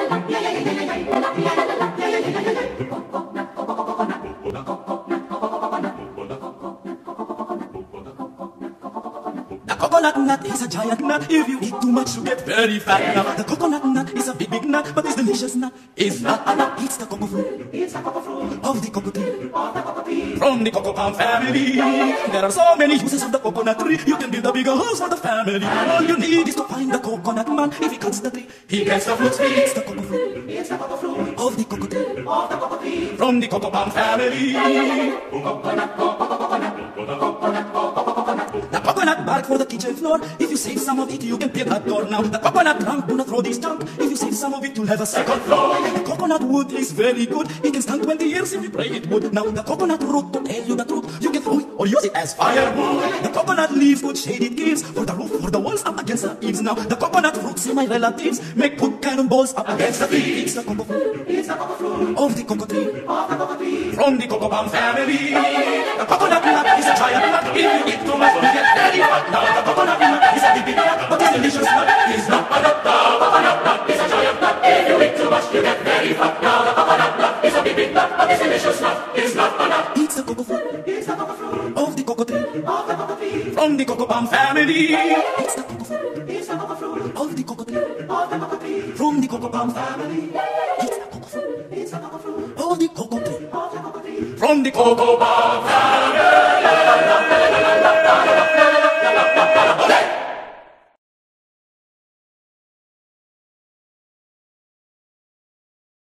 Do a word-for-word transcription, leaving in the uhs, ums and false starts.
Coconut nut is a giant nut. If you eat too much, you get very fat. Now, the coconut nut is a big, big nut, but it's delicious nut. It's not a nut, it's the cocoa fruit. It's the cocoa fruit of the cocoa tree. Of the cocoa tree. From the cocoa palm family. There are so many uses of the coconut tree. You can build a bigger house for the family. All you need is to find the coconut man. If he cuts the tree, he gets the fruit. It's the cocoa fruit. It's the cocoa fruit of the cocoa tree. Of the cocoa tree. From the cocoa palm family. Coconut, coconut, coconut, coconut, coconut. The coconut bark for the kitchen floor. If you save some of it, you can pay that door. Now the coconut trunk, do not throw this junk. If you save some of it, you'll have a second floor. The coconut wood is very good. It can stand twenty years if you pray it would. Now the coconut root, to tell you the truth, you can throw it or use it as firewood. The coconut leaves, good shade it gives for the roof, for the walls, up against the eaves. Now the coconut roots, my relatives, make good cannonballs up against the tree. It's the cocoa fruit, it's the cocoa fruit of the cocoa tree, of the cocoa tree. From the cocoa palm family. The coconut nut is a giant nut. If you eat too much, you get very fat. Now the coconut nut is a big, big nut, but it's delicious nut. It's not a nut. The coconut nut is a giant nut. If you eat too much, you get very fat. Now the coconut nut is a big, big nut, but it's delicious nut. It's not a nut. It's the cocoa fruit. It's the cocoa fruit of the cocoa tree. Of the cocoa tree. From the cocoa palm family. It's the cocoa fruit. It's the cocoa fruit of the cocoa tree. Of the cocoa tree. From the cocoa palm family. It's the cocoa fruit. It's the cocoa fruit of the cocoa tree. Of the cocoa tree. From the cocoa palm family.